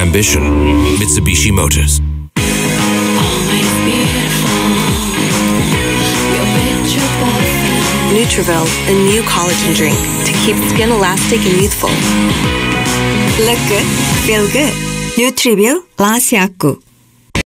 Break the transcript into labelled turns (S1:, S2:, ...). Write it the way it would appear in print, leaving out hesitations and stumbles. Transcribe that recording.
S1: ambition. Mitsubishi Motors.
S2: Nutriville, a new collagen drink to keep skin elastic and youthful. Look good, feel good. Nutriville, 라시아쿠.